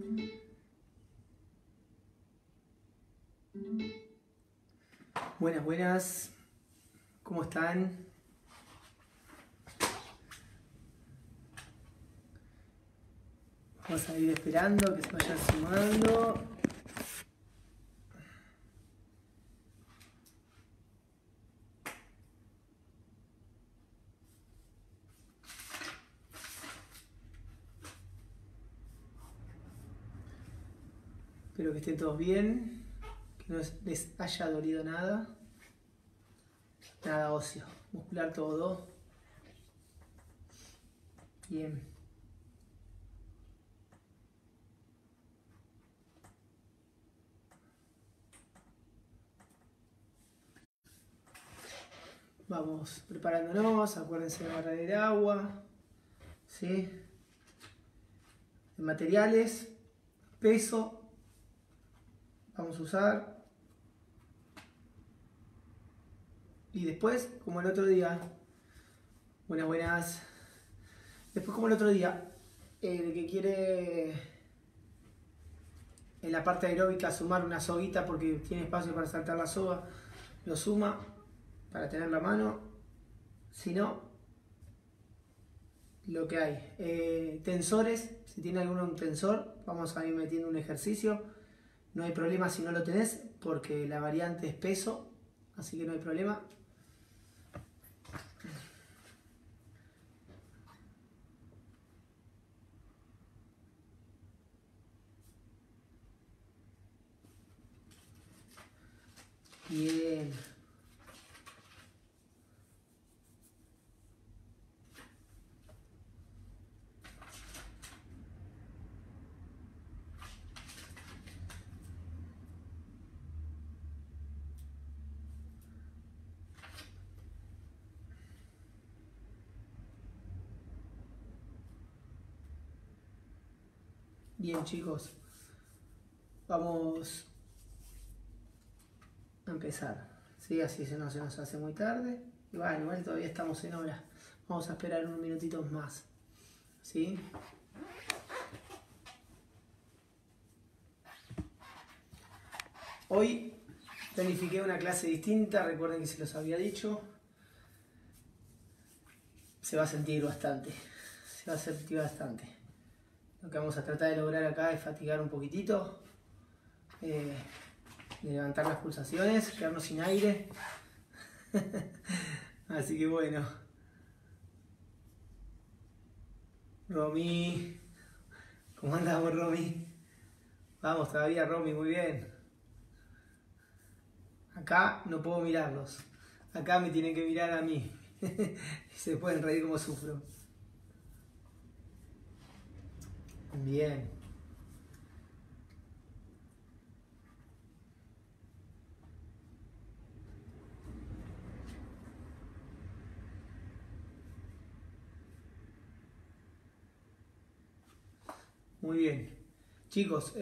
Buenas, buenas. ¿Cómo están? Vamos a ir esperando que se vayan sumando. Espero que estén todos bien, que no les haya dolido nada. Nada óseo, muscular todo. Bien. Vamos preparándonos, acuérdense de agarrar el agua, ¿sí? De materiales, peso, vamos a usar. Y después, como el otro día, buenas, buenas. Después, como el otro día, el que quiere en la parte aeróbica sumar una soguita porque tiene espacio para saltar la soga, lo suma para tener la mano. Si no, lo que hay. Tensores, si tiene alguno un tensor, vamos a ir metiendo un ejercicio. No hay problema si no lo tenés, porque la variante es peso, así que no hay problema. Bien. Bien, chicos, vamos a empezar, ¿sí? Así no se nos hace muy tarde. Y bueno, igual todavía estamos en hora. Vamos a esperar unos minutitos más, ¿sí? Hoy planifiqué una clase distinta, recuerden que se los había dicho. Se va a sentir bastante, se va a sentir bastante. Lo que vamos a tratar de lograr acá es fatigar un poquitito, levantar las pulsaciones, quedarnos sin aire. Así que bueno. Romy, ¿cómo andamos, Romy? Vamos todavía, Romy, muy bien. Acá no puedo mirarlos, acá me tienen que mirar a mí. Y se pueden reír como sufro. Bien. Muy bien. Chicos,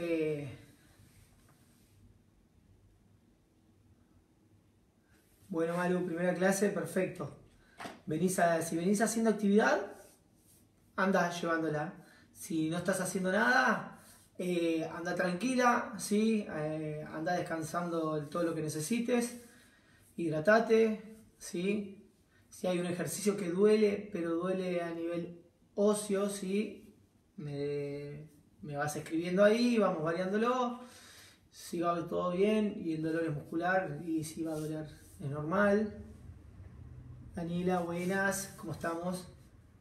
bueno, Malu, primera clase, perfecto. Si venís haciendo actividad, anda llevándola. Si no estás haciendo nada, anda tranquila, ¿sí? Anda descansando todo lo que necesites, hidratate, ¿sí? Si hay un ejercicio que duele, pero duele a nivel óseo, ¿sí? Me vas escribiendo ahí, vamos variándolo. Si va todo bien y el dolor es muscular y si va a doler es normal. Danila, buenas, ¿cómo estamos?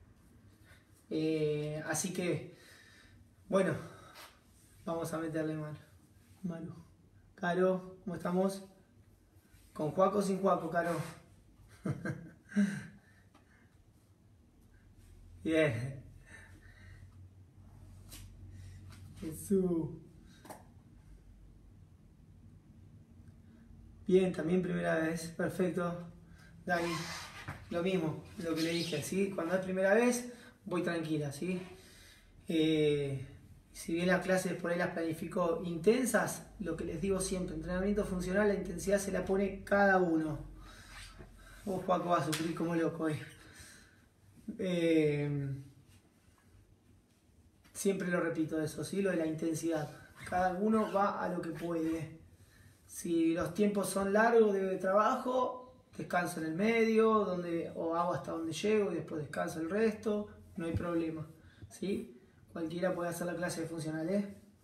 Así que, bueno, vamos a meterle mano. Manu. Caro, ¿cómo estamos? ¿Con Juaco o sin Juaco, Caro? Bien. Jesús. Bien, también primera vez. Perfecto. Dani, lo mismo, lo que le dije, ¿sí? Cuando es primera vez, voy tranquila, ¿sí? Si bien las clases por ahí las planifico intensas, lo que les digo siempre, entrenamiento funcional, la intensidad se la pone cada uno. Vos, Juaco, vas a sufrir como loco hoy. Siempre lo repito eso, ¿sí? Lo de la intensidad. Cada uno va a lo que puede. Si los tiempos son largos de trabajo, descanso en el medio, o hago hasta donde llego y después descanso el resto, no hay problema, ¿sí? Cualquiera puede hacer la clase de funcionales.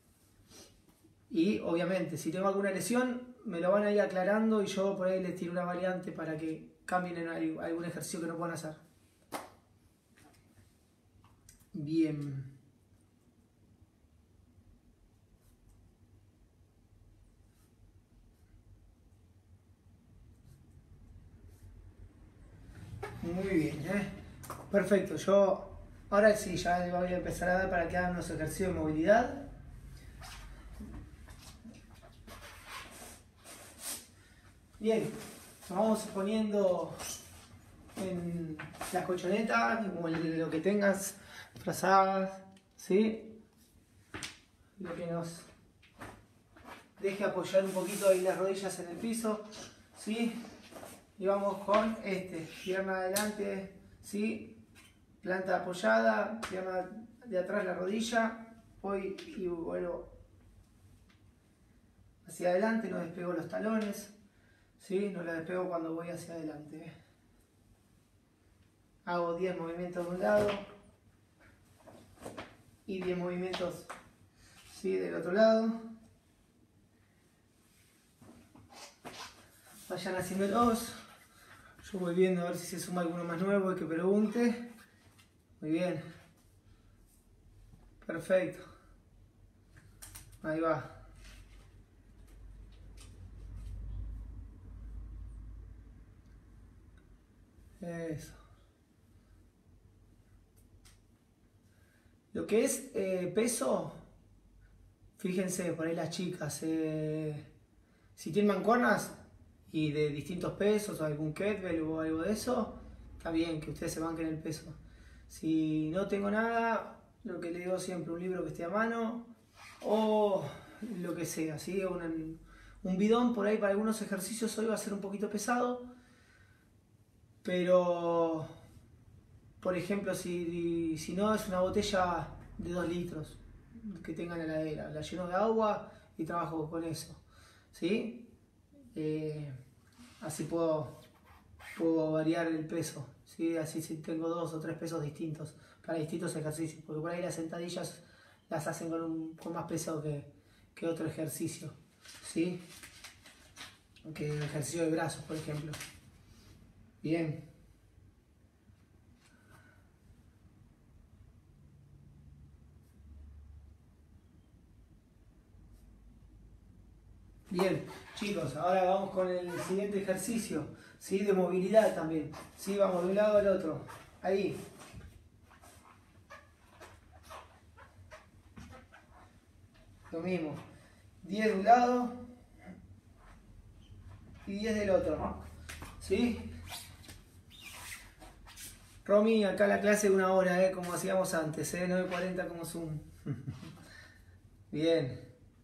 Y obviamente, si tengo alguna lesión, me lo van a ir aclarando y yo por ahí les tiro una variante para que cambien en algún ejercicio que no puedan hacer. Bien. Muy bien, perfecto. Yo ahora sí, ya les voy a empezar a dar para que hagan unos ejercicios de movilidad. Bien, nos vamos poniendo en las colchonetas o en lo que tengas, frazadas, ¿sí? Lo que nos deje apoyar un poquito ahí las rodillas en el piso, ¿sí? Y vamos con pierna adelante, ¿sí? Planta apoyada, pierna de atrás la rodilla, voy y vuelvo hacia adelante, no despego los talones, ¿sí? No los despego cuando voy hacia adelante. Hago 10 movimientos de un lado y 10 movimientos, ¿sí? Del otro lado. Vayan haciéndolos. Yo voy viendo a ver si se suma alguno más nuevo y que pregunte. Muy bien. Perfecto. Ahí va. Eso. Lo que es peso, fíjense, por ahí las chicas, si tienen mancuernas y de distintos pesos, o algún kettlebell o algo de eso, está bien que ustedes se banquen el peso. Si no tengo nada, lo que le digo siempre, un libro que esté a mano o lo que sea, ¿sí? Un bidón por ahí para algunos ejercicios hoy va a ser un poquito pesado, pero por ejemplo si no es una botella de 2 litros que tenga en la heladera, la lleno de agua y trabajo con eso, ¿sí? Así puedo variar el peso, ¿sí? Así si tengo 2 o 3 pesos distintos para distintos ejercicios, porque por ahí las sentadillas las hacen con más peso que otro ejercicio, ¿sí? Que el ejercicio de brazos, por ejemplo. Bien. Bien, chicos, ahora vamos con el siguiente ejercicio, ¿sí? De movilidad también, ¿sí? Vamos de un lado al otro, ahí. Lo mismo, 10 de un lado y 10 del otro, ¿sí? Romy, acá la clase de 1 hora, como hacíamos antes, 9:40 como Zoom. Bien.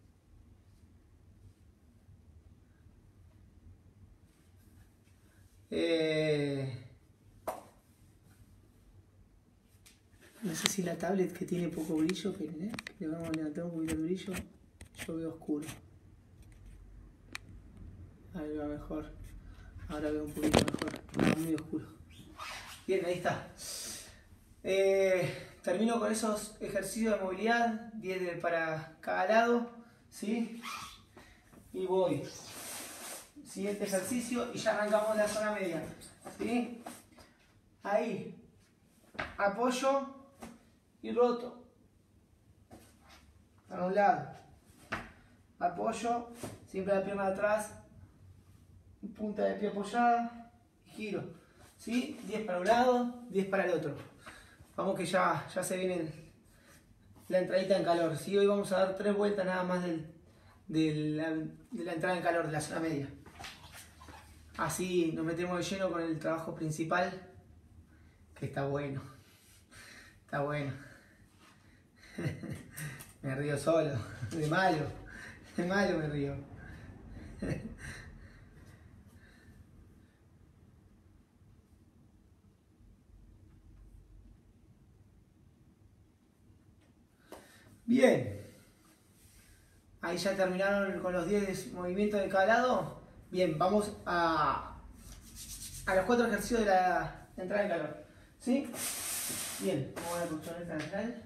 No sé si la tablet que tiene poco brillo, pero le vamos a levantar un poquito el brillo, yo veo oscuro. Ahí va mejor. Ahora veo un poquito mejor, muy oscuro. Bien, ahí está. Termino con esos ejercicios de movilidad, 10 para cada lado, ¿sí? Y voy. Siguiente ejercicio y ya arrancamos la zona media, ¿sí? Ahí. Apoyo y roto. Para un lado. Apoyo, siempre la pierna atrás, punta de pie apoyada y giro, ¿sí? 10 para un lado, 10 para el otro. Vamos que ya se viene la entradita en calor, ¿sí? Hoy vamos a dar 3 vueltas nada más de la entrada en calor de la zona media. Así nos metemos de lleno con el trabajo principal, que está bueno. Está bueno. Me río solo, de malo me río. Bien. Ahí ya terminaron con los 10 movimientos de cada lado. Bien, vamos a los 4 ejercicios de la entrada en calor. ¿Sí? Bien, vamos a la colchoneta lateral.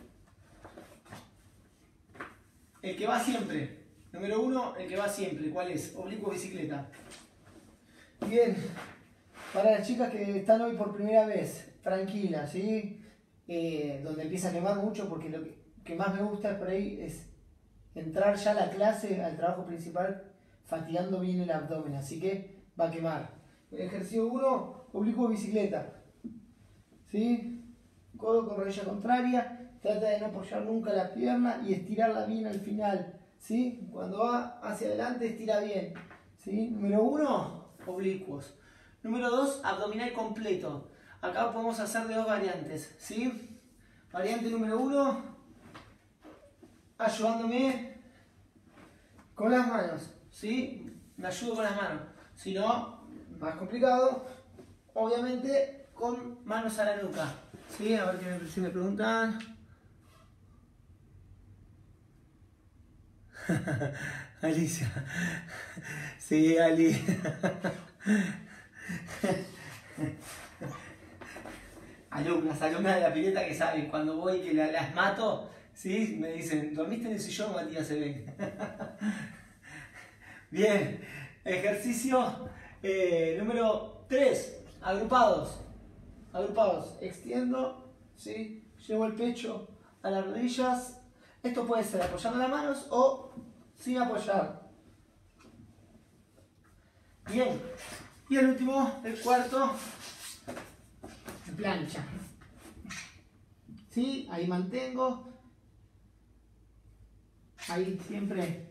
El que va siempre. Número 1, el que va siempre. ¿Cuál es? Oblicuo bicicleta. Bien. Para las chicas que están hoy por primera vez, tranquilas, ¿sí? Donde empieza a quemar mucho, porque lo que más me gusta por ahí es entrar ya a la clase, al trabajo principal, fatigando bien el abdomen. Así que va a quemar. El ejercicio 1, oblicuo bicicleta. ¿Sí? Codo con rodilla contraria. Trata de no apoyar nunca la pierna y estirarla bien al final. ¿Sí? Cuando va hacia adelante, estira bien. ¿Sí? Número 1, oblicuos. Número 2, abdominal completo. Acá podemos hacer de 2 variantes. ¿Sí? Variante número 1, ayudándome con las manos. ¿Sí? Me ayudo con las manos. Si no, más complicado, obviamente con manos a la nuca. ¿Sí? A ver si me preguntan. Alicia. Sí, Ali. Alumnas de la pileta que saben, cuando voy que las mato, ¿sí? Me dicen, ¿dormiste en el sillón, Matías? Se ven. Bien, ejercicio número 3, agrupados. Agrupados, extiendo, ¿sí? Llevo el pecho a las rodillas. Esto puede ser apoyando las manos o sin apoyar. Bien, y el último, el cuarto, plancha. ¿Sí? Ahí mantengo. Ahí siempre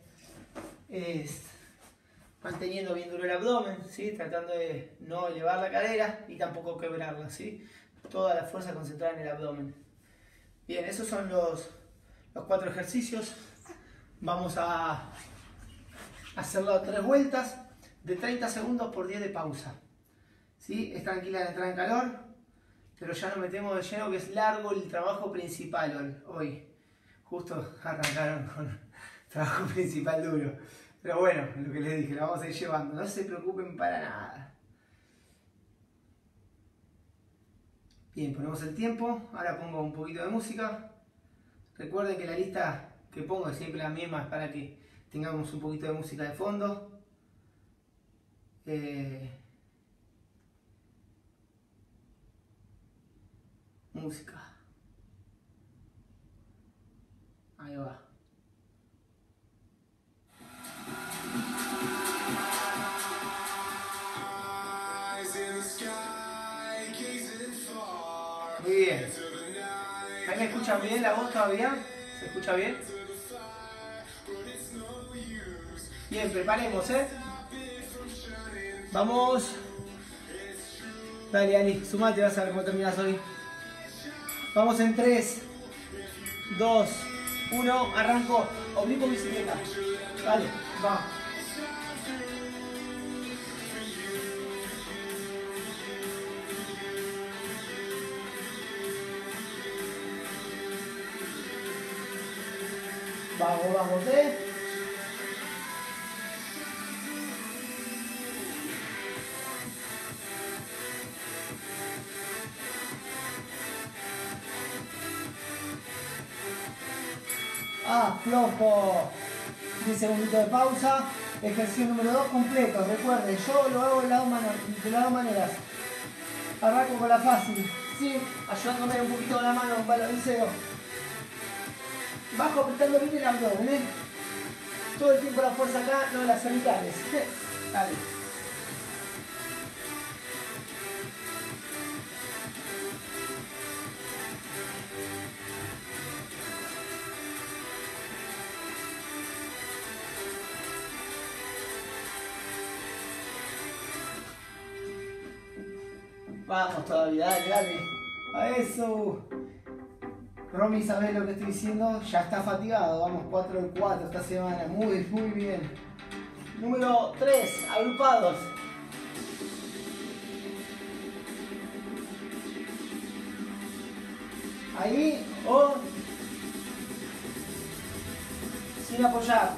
manteniendo bien duro el abdomen, ¿sí? Tratando de no elevar la cadera y tampoco quebrarla, ¿sí? Toda la fuerza concentrada en el abdomen. Bien, esos son los 4 ejercicios. Vamos a hacerlo 3 vueltas de 30 segundos por 10 de pausa. ¿Sí? Es tranquila la entrada en calor, pero ya nos metemos de lleno, que es largo el trabajo principal hoy. Justo arrancaron con trabajo principal duro. Pero bueno, lo que les dije, lo vamos a ir llevando. No se preocupen para nada. Bien, ponemos el tiempo. Ahora pongo un poquito de música. Recuerden que la lista que pongo es siempre la misma, es para que tengamos un poquito de música de fondo. Música. Ahí va. Muy bien. ¿Ahí me escuchan bien la voz todavía? ¿Se escucha bien? Bien, preparemos, ¿eh? Vamos. Dale, Ali, sumate, vas a ver cómo terminas hoy. Vamos en 3, 2, 1, arranco. Oblicuo bicicleta. Dale, va. Vamos, vamos, flojo. 10 segunditos de pausa. Ejercicio número 2 completo. Recuerden, yo lo hago de las dos maneras. Arranco con la fácil, ¿sí? Ayudándome un poquito con la mano, un balanceo. Bajo apretando bien el abdomen, ¿eh? Todo el tiempo la fuerza acá, no las cervicales. Dale. Vamos todavía, dale, dale. A eso. Romy, ¿sabés lo que estoy diciendo? Ya está fatigado. Vamos 4 de 4 esta semana. Muy bien. Número 3, agrupados. Ahí, o sin apoyar.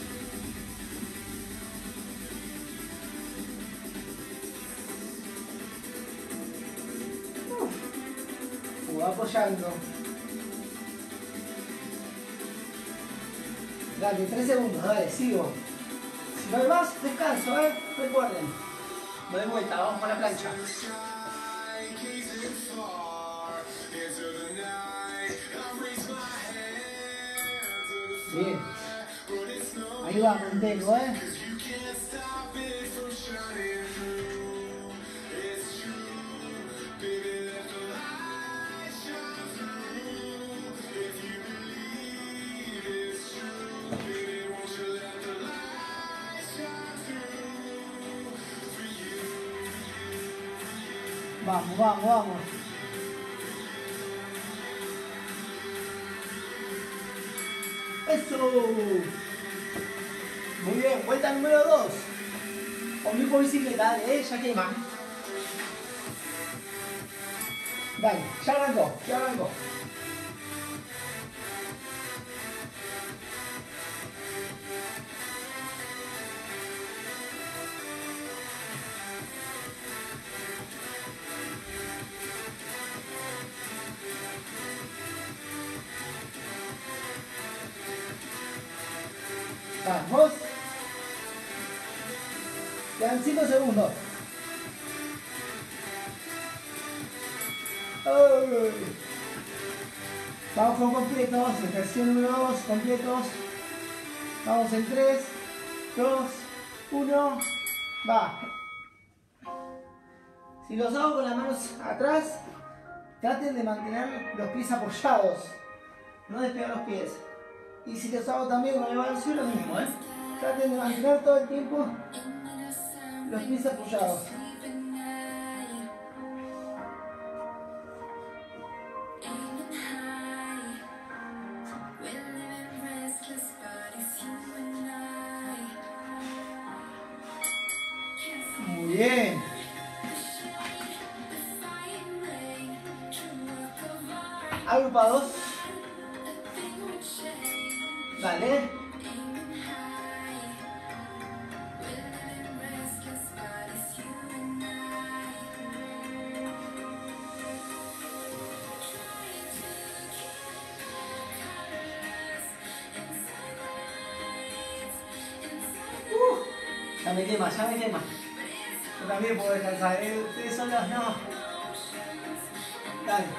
Apoyando. Dale, 3 segundos, dale, sigo. Si no hay más, descanso, recuerden. Me doy vuelta, vamos con la plancha. Bien. Ahí va, mantengo, Vamos, vamos, vamos. ¡Eso! Muy bien, vuelta número 2. Oblicuo bicicleta, dale, ya quema. Dale, ya arrancó, ya arrancó. Vamos. Quedan 5 segundos. ¡Ay! Vamos con completos. Ejercicio número 2, completos. Vamos en 3, 2, 1. Va. Si los hago con las manos atrás, traten de mantener los pies apoyados. No despegar los pies. Y si los hago también con el balanceo, lo mismo, Traten de mantener todo el tiempo los pies apoyados. Muy bien. Agrupados. Dale. Ya me quema, ya me quema. Yo también puedo descansar, ustedes solos no. Dale.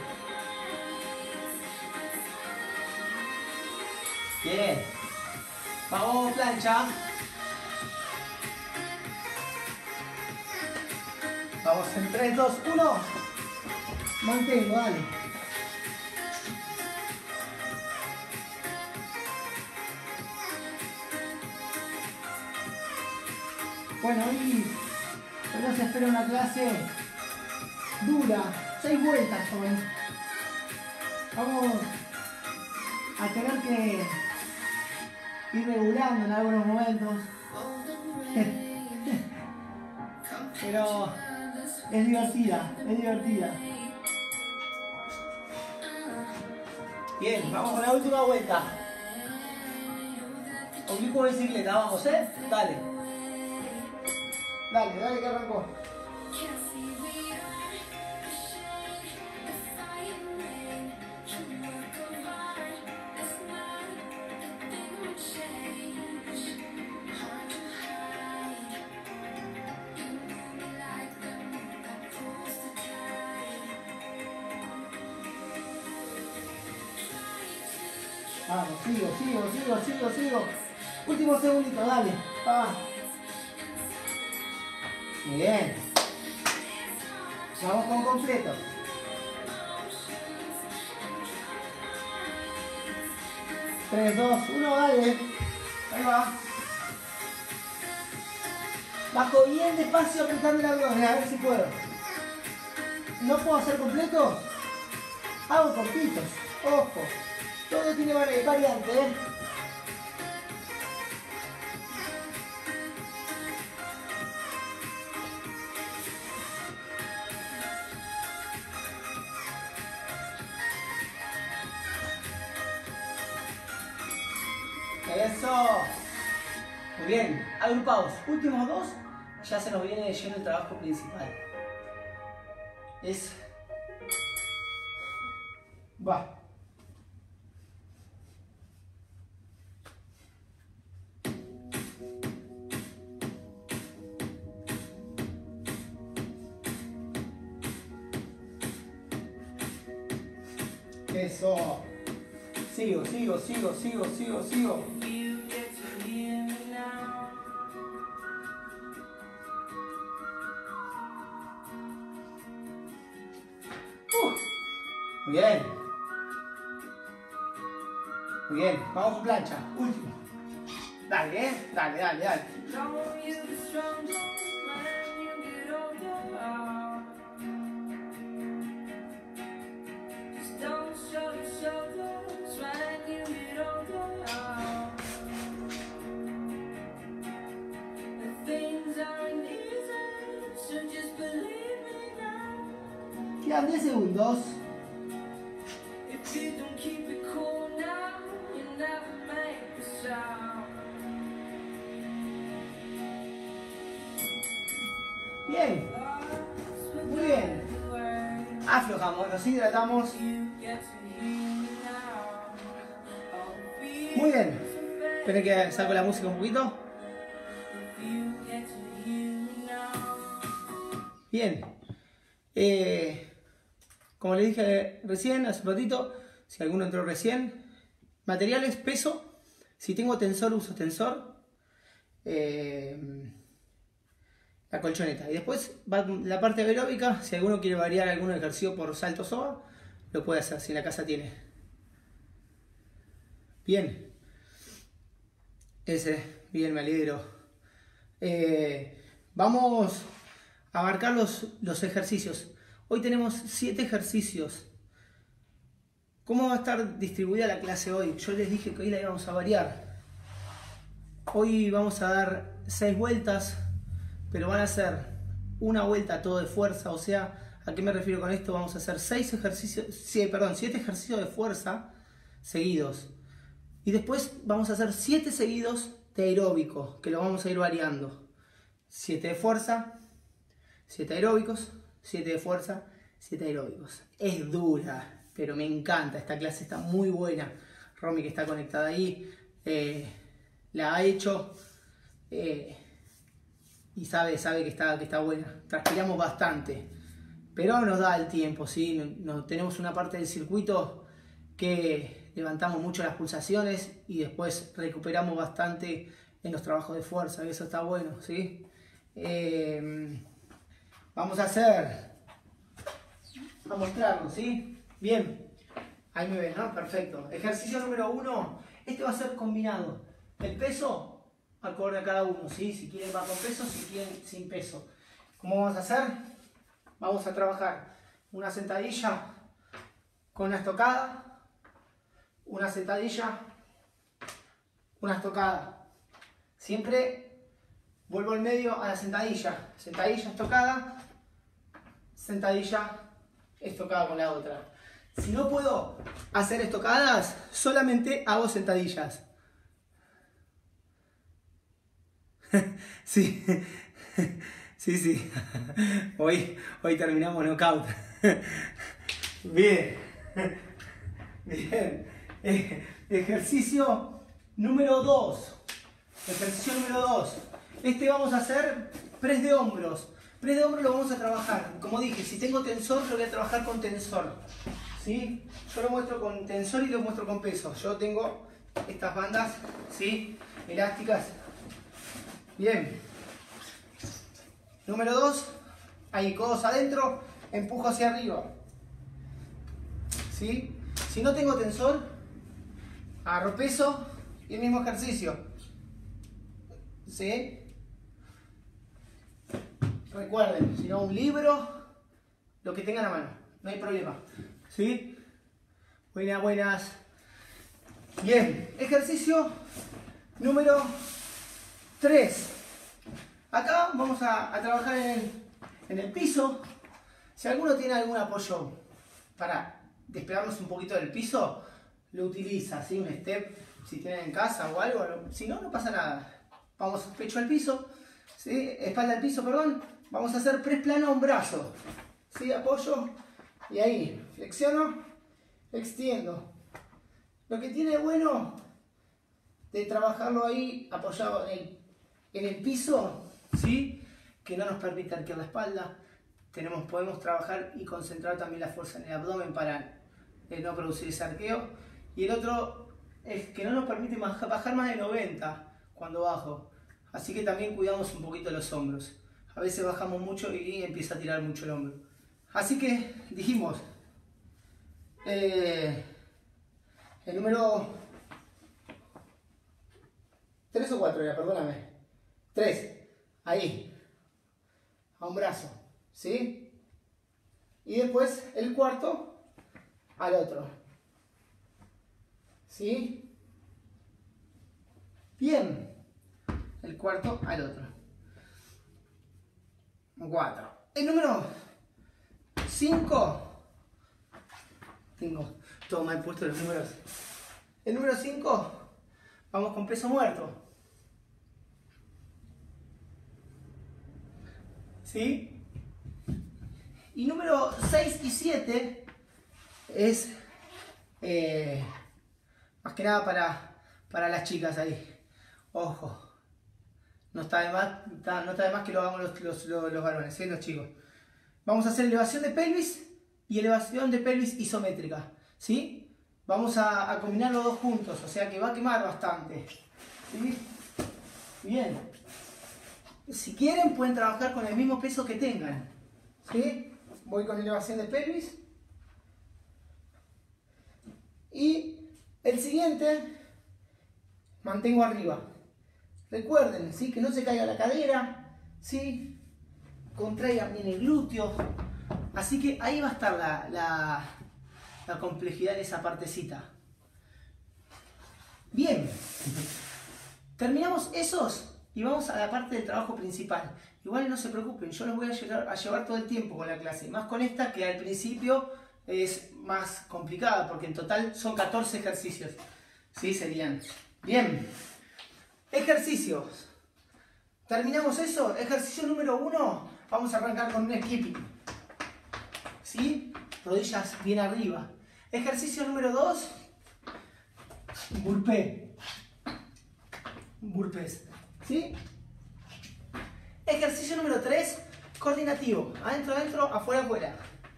Bien. Vamos, plancha. Vamos en 3, 2, 1. Mantengo, dale. Bueno, hoy nos espera una clase dura. 6 vueltas hoy. Vamos a tener que ir regulando en algunos momentos. Pero es divertida, es divertida. Bien, vamos con la última vuelta. Oblicuo bicicleta, vamos, dale. Dale, dale que arrancó. Vamos, sigo. Último segundito, dale. Muy bien. Vamos con completo. Tres, dos, uno, dale. Ahí va. Bajo bien despacio apretando el abdomen, a ver si puedo. ¿No puedo hacer completo? Hago cortitos. Ojo. Todo tiene variante, Eso. Muy bien. Agrupados. Últimos dos. Ya se nos viene de lleno el trabajo principal. Va. Eso. Sigo. Muy bien. Muy bien. Vamos con plancha. Último. Dale, dale. Quedan 10 segundos. Bien. Muy bien. Aflojamos, nos hidratamos. Muy bien. Esperen que saco la música un poquito. Bien. Como les dije recién, hace un ratito, si alguno entró recién, materiales, peso. Si tengo tensor, uso tensor. La colchoneta. Y después va la parte aeróbica. Si alguno quiere variar algún ejercicio por salto soga, lo puede hacer si en la casa tiene. Bien. Bien, me alegro. Vamos a marcar los ejercicios. Hoy tenemos 7 ejercicios. ¿Cómo va a estar distribuida la clase hoy? Yo les dije que hoy la íbamos a variar. Hoy vamos a dar 6 vueltas, pero van a ser una vuelta todo de fuerza. O sea, ¿a qué me refiero con esto? Vamos a hacer 7 ejercicios de fuerza seguidos. Y después vamos a hacer 7 seguidos de aeróbico, que lo vamos a ir variando. 7 de fuerza, 7 aeróbicos, 7 de fuerza, 7 aeróbicos. Es dura, pero me encanta. Esta clase está muy buena. Romy, que está conectada ahí, la ha hecho y sabe que está buena. Transpiramos bastante, pero nos da el tiempo, ¿sí? Tenemos una parte del circuito que levantamos mucho las pulsaciones y después recuperamos bastante en los trabajos de fuerza. Eso está bueno, ¿sí? Vamos a mostrarlo, ¿sí? Bien, ahí me ven, ¿no? Perfecto. Ejercicio número 1, este va a ser combinado. El peso, acorde a cada uno, ¿sí? Si quieren va con peso, si quieren sin peso. ¿Cómo vamos a hacer? Vamos a trabajar una sentadilla con una estocada, una sentadilla, una estocada. Siempre vuelvo al medio a la sentadilla. Sentadilla, estocada, sentadilla, estocada con la otra. Si no puedo hacer estocadas, solamente hago sentadillas. Sí, sí. Hoy terminamos knockout. Bien. Ejercicio número 2. Ejercicio número 2. Vamos a hacer press de hombros. Press de hombros lo vamos a trabajar. Como dije, si tengo tensor, lo voy a trabajar con tensor. ¿Sí? Yo lo muestro con tensor y lo muestro con peso. Yo tengo estas bandas, ¿sí? Elásticas. Bien. Número 2. Ahí, codos adentro, empujo hacia arriba. ¿Sí? Si no tengo tensor, agarro peso y el mismo ejercicio. ¿Sí? Recuerden, si no un libro, lo que tengan a mano, no hay problema. ¿Sí? Buenas. Bien, ejercicio número 3. Acá vamos a trabajar en el piso. Si alguno tiene algún apoyo para despegarnos un poquito del piso, lo utiliza, ¿sí? Un step si tienen en casa o algo, si no, no pasa nada. Vamos pecho al piso, ¿sí? Espalda al piso, perdón. Vamos a hacer press plano a un brazo, ¿sí? Apoyo y ahí flexiono, extiendo. Lo que tiene bueno de trabajarlo ahí apoyado en el piso, ¿sí? Que no nos permite arquear la espalda. Podemos trabajar y concentrar también la fuerza en el abdomen para no producir ese arqueo. Y el otro es que no nos permite bajar más de 90 cuando bajo. Así que también cuidamos un poquito los hombros. A veces bajamos mucho y empieza a tirar mucho el hombro. Así que dijimos, el número 3 o 4 era, perdóname. 3, ahí, a un brazo, ¿sí? Y después el cuarto al otro, ¿sí? Bien, el cuarto al otro. 4. El número 5, tengo todo mal puesto los números. El número 5, vamos con peso muerto. ¿Sí? Y número 6 y 7 es más que nada para las chicas ahí. Ojo. No está de más que lo hagamos los varones, ¿sí? Los chicos. Vamos a hacer elevación de pelvis y elevación de pelvis isométrica, ¿sí? Vamos a combinar los dos juntos, o sea que va a quemar bastante, ¿sí? Bien. Si quieren pueden trabajar con el mismo peso que tengan, ¿sí? Voy con elevación de pelvis. Y el siguiente, mantengo arriba. Recuerden, ¿sí? Que no se caiga la cadera, ¿sí? Contraigan bien el glúteo. Así que ahí va a estar la complejidad de esa partecita. Bien. Terminamos esos y vamos a la parte del trabajo principal. Igual no se preocupen, yo los voy a llevar todo el tiempo con la clase. Más con esta que al principio es más complicada porque en total son 14 ejercicios. ¿Sí? Serían. Bien. Ejercicios. Terminamos eso. Ejercicio número 1. Vamos a arrancar con un skipping. ¿Sí? Rodillas bien arriba. Ejercicio número 2. Burpee. Burpees. ¿Sí? Ejercicio número 3. Coordinativo. Adentro, adentro, afuera, afuera.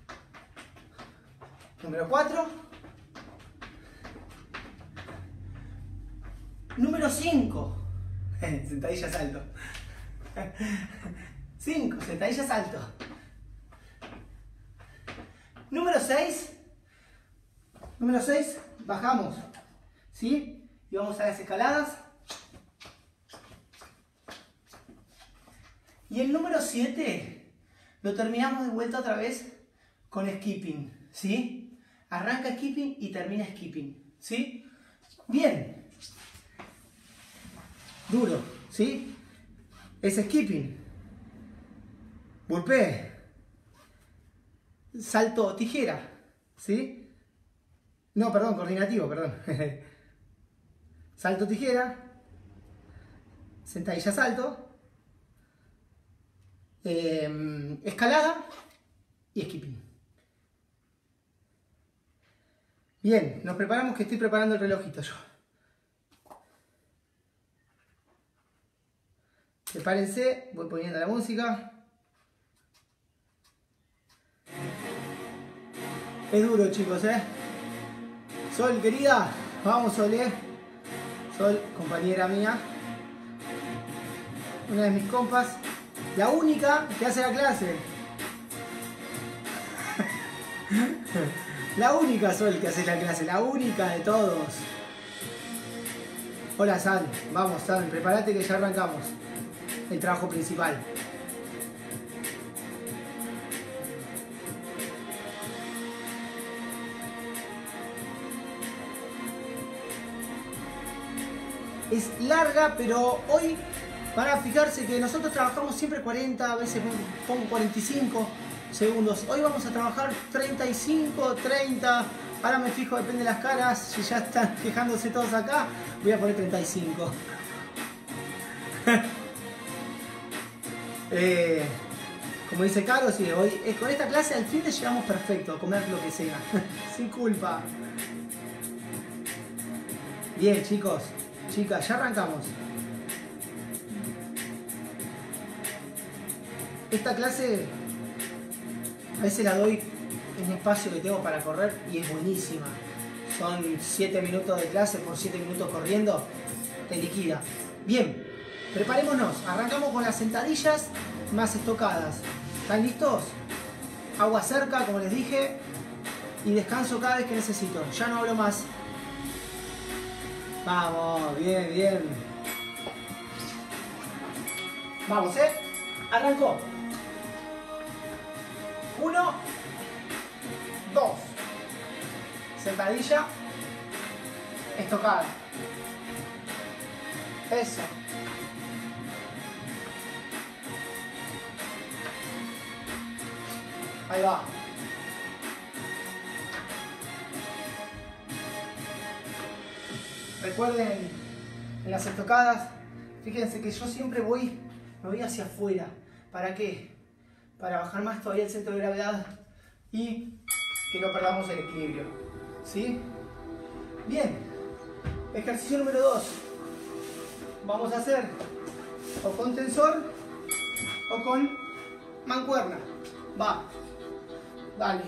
Número 4. Número 5. Sentadilla salto. 5. Sentadilla salto. Número 6. Número 6. Bajamos. ¿Sí? Y vamos a las escaladas. Y el número 7 lo terminamos de vuelta otra vez con skipping. ¿Sí? Arranca skipping y termina skipping. ¿Sí? Bien. Duro, ¿sí? Es skipping. Burpee. Salto tijera, ¿sí? No, perdón, coordinativo, perdón. Salto tijera. Sentadilla salto. Escalada y skipping. Bien, nos preparamos que estoy preparando el relojito yo. Prepárense, voy poniendo la música. Es duro, chicos, ¿eh? Sol, querida, vamos, Sol, ¿eh? Sol, compañera mía. Una de mis compas. La única que hace la clase. La única Sol que hace la clase, la única de todos. Hola, San. Vamos, San, prepárate que ya arrancamos el trabajo principal. Es larga, pero hoy van a fijarse que nosotros trabajamos siempre 40, a veces pongo 45 segundos. Hoy vamos a trabajar 35, 30, Ahora me fijo, depende de las caras. Si ya están quejándose todos acá, voy a poner 35. Como dice Carlos, sí, hoy con esta clase al fin le llegamos perfecto a comer lo que sea. Sin culpa. Bien, chicos, chicas, ya arrancamos. Esta clase a veces la doy en un espacio que tengo para correr y es buenísima. Son 7 minutos de clase por 7 minutos corriendo, te liquida. Bien, preparémonos. Arrancamos con las sentadillas más estocadas. ¿Están listos? Agua cerca, como les dije, y descanso cada vez que necesito. Ya no hablo más. Vamos, bien, bien. Vamos, arrancó. 1, 2. Sentadilla. Estocada. Eso. Ahí va. Recuerden, en las estocadas, fíjense que yo siempre me voy hacia afuera. ¿Para qué? Para bajar más todavía el centro de gravedad y que no perdamos el equilibrio. ¿Sí? Bien. Ejercicio número 2. Vamos a hacer o con tensor o con mancuerna. Va. Dale.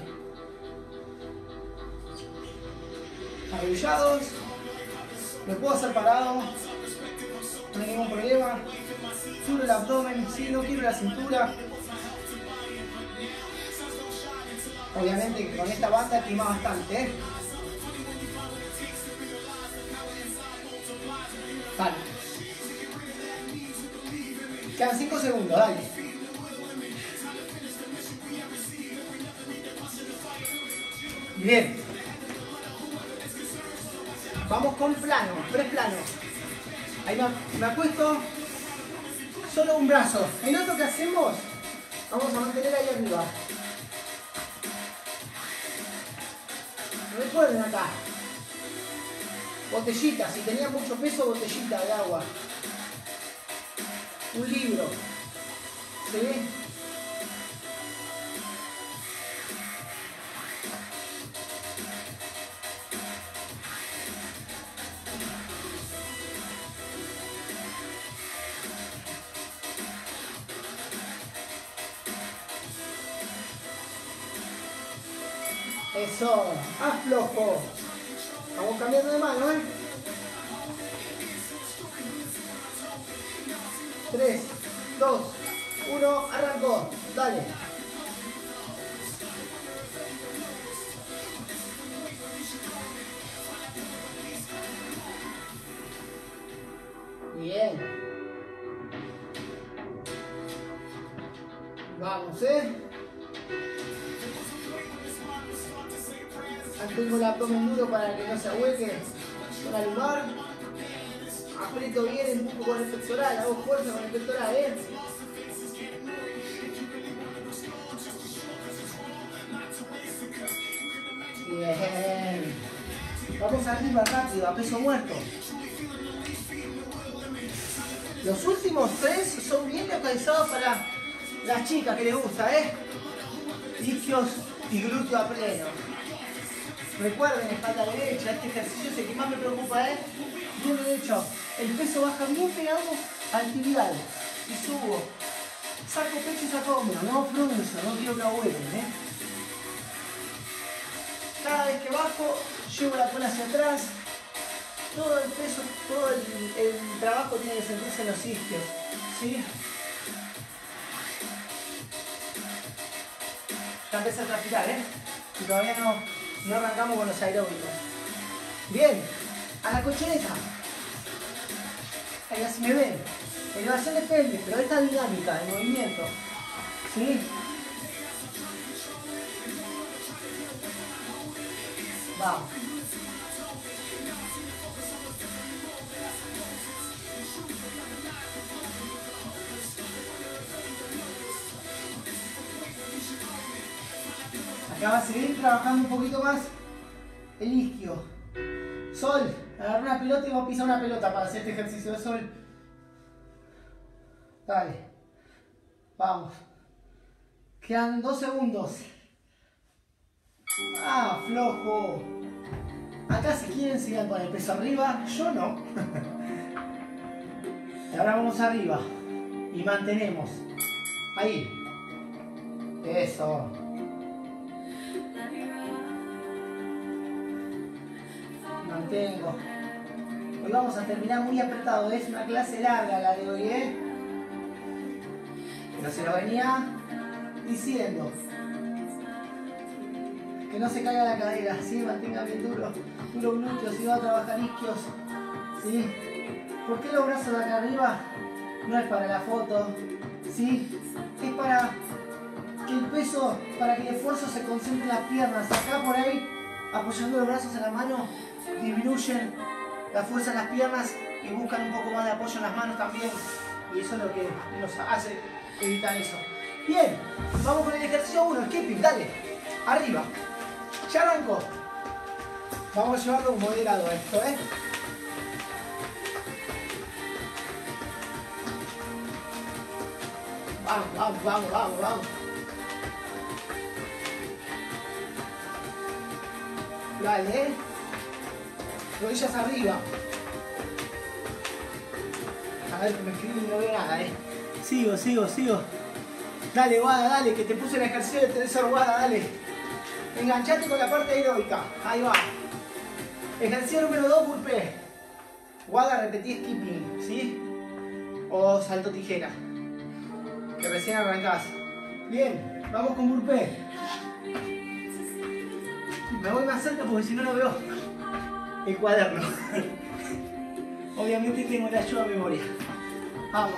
Arrodillados. Me puedo hacer parado. No hay ningún problema. Subo el abdomen. Si no quiero la cintura. Obviamente que con esta banda quema bastante, Dale. Quedan 5 segundos, dale. Bien. Vamos con plano, 3 planos. Ahí me acuesto. Solo un brazo. El otro que hacemos, vamos a mantener ahí arriba. Recuerden acá. Botellita, si tenía mucho peso, botellita de agua. Un libro. ¿Se ve? Eso, aflojo. Vamos cambiando de mano, 3, 2, 1, arrancó. Dale. Bien. Vamos, Mantengo el abdomen duro para que no se ahueque con la lumbar. Aprieto bien, empujo con el pectoral, hago fuerza con el pectoral, Bien. Vamos arriba rápido, a peso muerto. Los últimos 3 son bien localizados para las chicas que les gusta, Isquios y glúteo a pleno. Recuerden, espalda derecha, este ejercicio es el que más me preocupa, Bien derecho. El peso baja bien pegado al tibial. Y subo. Saco pecho y saco hombro. No frunzo, no quiero que abuelen, Cada vez que bajo, llevo la cola hacia atrás. Todo el peso, todo el trabajo tiene que sentirse en los isquios. ¿Sí? Ya empecé a transpirar, Y todavía no arrancamos con los aeróbicos. Bien, a la colchoneta. Ahí así me ven. Elevación de pelvis, pero esta dinámica de movimiento. ¿Sí? Vamos. Acá va a seguir trabajando un poquito más el isquio. Sol, agarra una pelota y vamos a pisar una pelota para hacer este ejercicio de Sol. Dale. Vamos. Quedan 2 segundos. Ah, flojo. Acá si quieren sigan con el peso arriba, yo no. Y ahora vamos arriba. Y mantenemos. Ahí. Eso. Mantengo. Hoy vamos a terminar muy apretado. Es una clase larga la de hoy, ¿eh? Pero se lo venía diciendo. Que no se caiga la cadera, ¿sí? Mantenga bien duro glúteos, si va a trabajar isquios, ¿sí? ¿Por qué los brazos de acá arriba? No es para la foto, ¿sí? Es para que el peso, para que el esfuerzo se concentre en las piernas. Acá por ahí, apoyando los brazos en la mano, disminuyen la fuerza en las piernas y buscan un poco más de apoyo en las manos también. Y eso es lo que nos hace evitar eso. Bien, vamos con el ejercicio 1, skipping, dale, arriba. Ya arrancó. Vamos a llevarlo moderado esto, ¿eh? Vamos, vamos, vamos, vamos, vamos. Dale, ¿eh? Rodillas arriba. A ver que me escribí y no veo nada, ¿eh? Sigo. Dale, Guada, dale, que te puse el ejercicio de tensor, Guada, dale. Enganchate con la parte aeróbica. Ahí va. Ejercicio número 2, burpee. Guada, repetí skipping, ¿sí? O salto tijera. Que recién arrancás. Bien, vamos con burpee. Me voy más cerca porque si no, no veo el cuaderno. Obviamente tengo la ayuda de memoria. Vamos.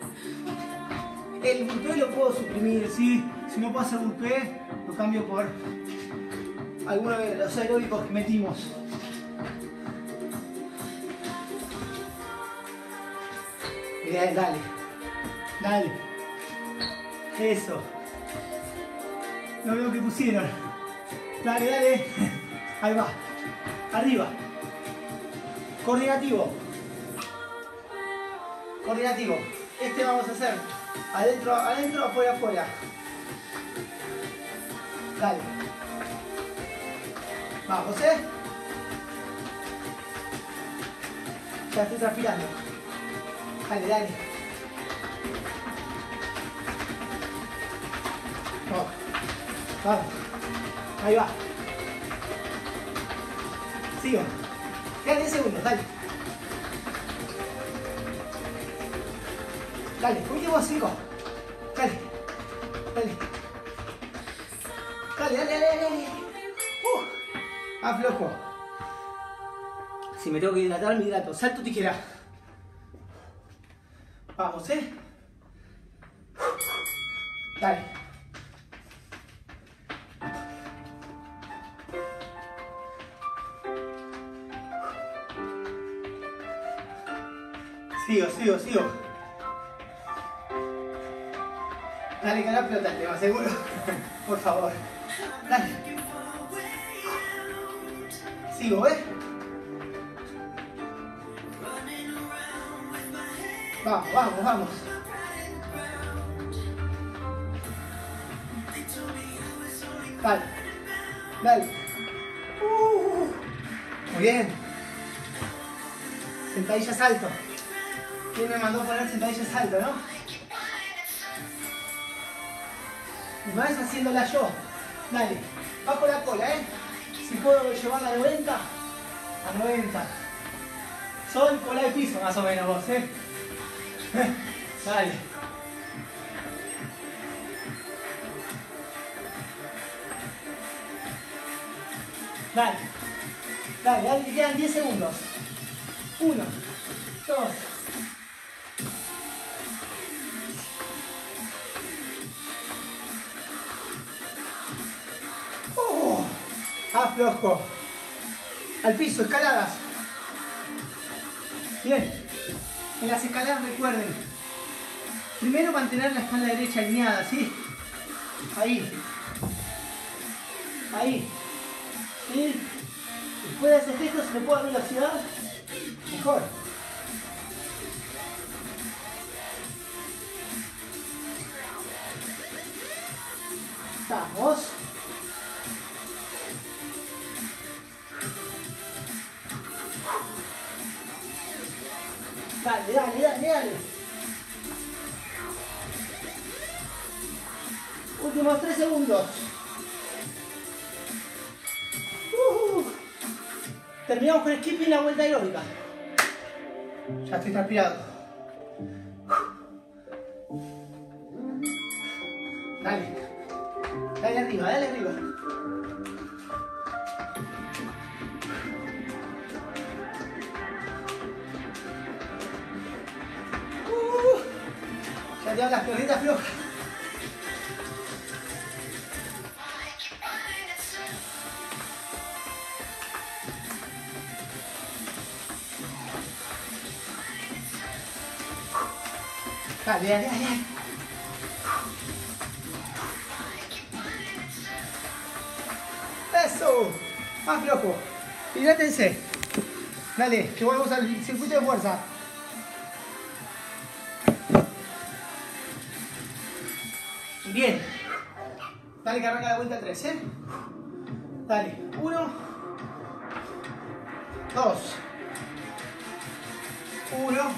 El burpee lo puedo suprimir, ¿sí? Si no puedo hacer burpee, lo cambio por alguno de los aeróbicos que metimos. Bien, dale. Dale. Eso. No veo que pusieron. Dale, dale. Ahí va. Arriba. Coordinativo. Coordinativo. Este vamos a hacer adentro, adentro, afuera, afuera. Dale. Vamos, ¿eh? Ya estoy transpirando. Dale, dale. Vamos. Vamos. Ahí va. Sigo. Quedan 10 segundos, dale. Dale, últimos 5. Dale. Dale. Dale, dale, dale, dale. Aflojo. Si me tengo que hidratar, me hidrato. Salto tijera. Vamos, ¿eh? Dale. Sigo. Dale que la pelota, te aseguro. Por favor. Dale. Sigo, ¿eh? Vamos. Dale. Muy bien. Sentadilla salto. ¿Quién me mandó a poner sentadilla salto, no? Y más haciéndola yo. Dale. Bajo la cola, ¿eh? Si puedo llevarla a 90, a 90. Sol, cola de piso, más o menos vos, ¿eh? Dale. Dale, que quedan 10 segundos. 1, 2. Aflojo. Al piso, escaladas. Bien. En las escaladas recuerden. Primero mantener la espalda derecha alineada, ¿sí? Ahí. ¿Sí? puede hacer esto, si le puedo dar velocidad, mejor. Vamos. Dale, dale, dale, dale. Últimos 3 segundos. Terminamos con skipping la vuelta aeróbica. Ya estoy transpirado. Dale. Dale arriba, dale arriba. Ya te las piernitas flojas. Dale, dale, dale. Eso. Más flojo. Hidrátense. Dale, que volvemos al circuito de fuerza. Bien. Dale que arranca la vuelta 3, ¿eh? Dale. 1. 2. 1.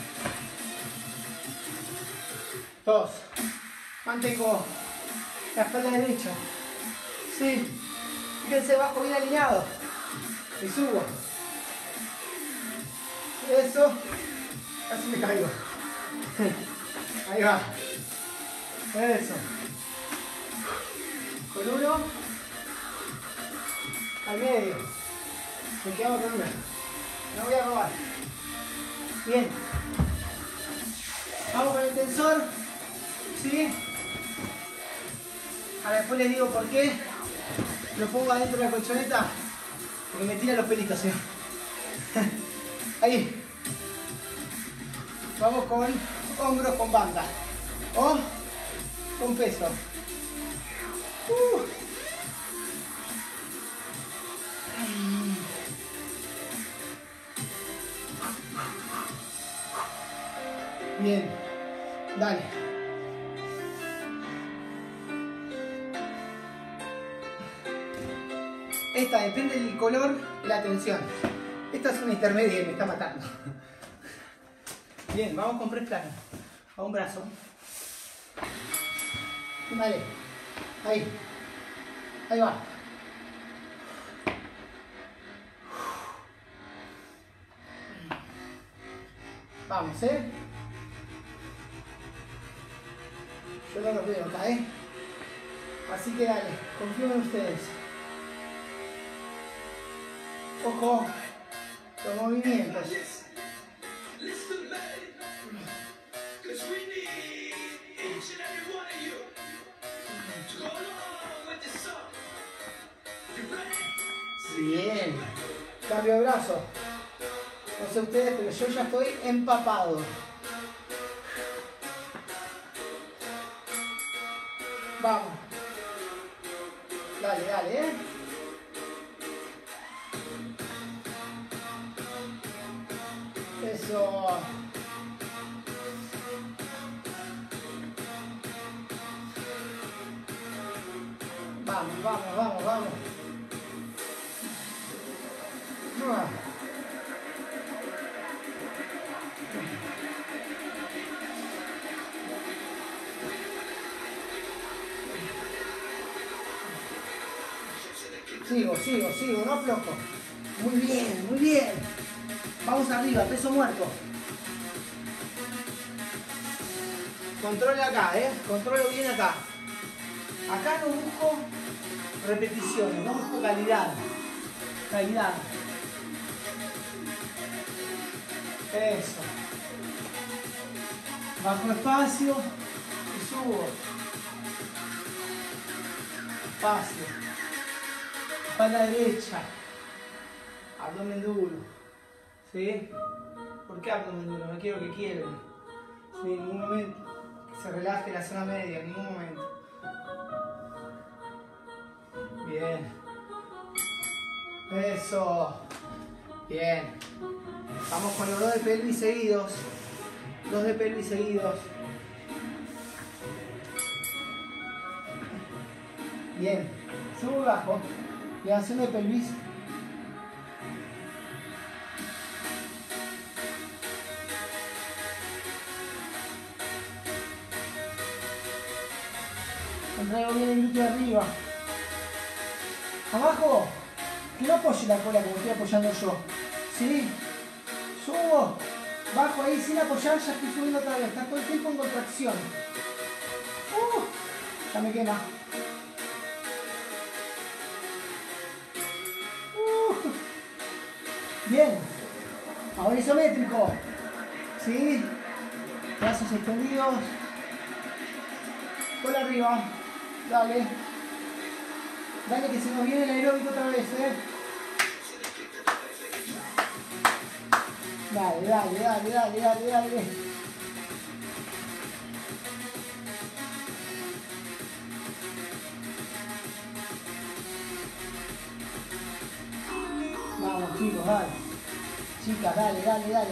2. Mantengo la espalda derecha. Sí. Fíjense, bajo bien alineado. Y subo. Eso. Casi me caigo. Ahí va. Eso. Con 1. Al medio. Me quedamos con 1. No voy a robar. Bien. Vamos con el tensor. ¿Sí? Ahora después les digo por qué lo pongo adentro de la colchoneta, porque me tira los pelitos, ¿sí? Ahí. Vamos con hombros con banda o con peso. Bien, dale. Esta depende del color y la tensión. Esta es una intermedia y me está matando. Bien, vamos con press plano. A un brazo. Vale. Ahí. Ahí va. Vamos, ¿eh? Yo no los veo acá, ¿eh? Así que dale, confío en ustedes. Ojo, los movimientos. Bien. Cambio de brazo. No sé ustedes, pero yo ya estoy empapado. Vamos. Dale, dale, ¿eh? Eso. Vamos, vamos, vamos, vamos. Sigo, no aflojo. Muy bien, muy bien. Vamos arriba, peso muerto. Controle acá, controlo bien acá. Acá no busco repeticiones, no busco calidad. Calidad. Eso. Bajo espacio y subo. Espacio. Espalda derecha. Abdomen duro. ¿Sí? ¿Por qué abdomen duro? No quiero que quiebren. ¿Sí? En ningún momento. Que se relaje la zona media, en ningún momento. Bien. Eso. Bien. Vamos con los 2 de pelvis seguidos. 2 de pelvis seguidos. Bien. Subo y bajo. Elevación de pelvis. Traigo bien el glúteo arriba. Abajo. Que no apoye la cola como estoy apoyando yo. ¿Sí? Subo. Bajo ahí sin apoyar. Ya estoy subiendo otra vez. Está todo el tiempo en contracción. Ya me quema. Bien. Ahora isométrico. ¿Sí? Brazos extendidos. Cola arriba. Dale. Dale que se nos viene el aeróbico otra vez, Dale, dale, dale, dale, dale, dale. Vamos chicos, dale. Chicas, dale, dale, dale.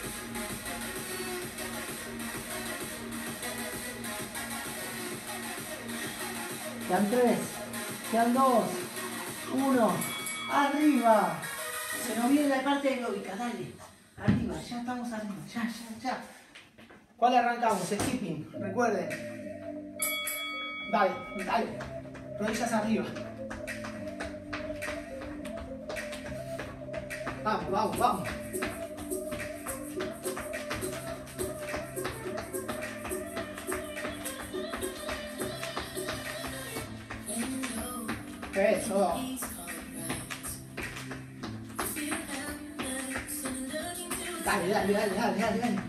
Quedan 3, quedan 2, 1, arriba. Se nos viene la parte aeróbica, dale. Arriba, ya estamos arriba, ya. ¿Cuál arrancamos? Skipping, recuerden. Dale, dale. Rodillas arriba. Vamos, vamos, vamos. Eso. Dale, dale, dale, dale, dale, dale.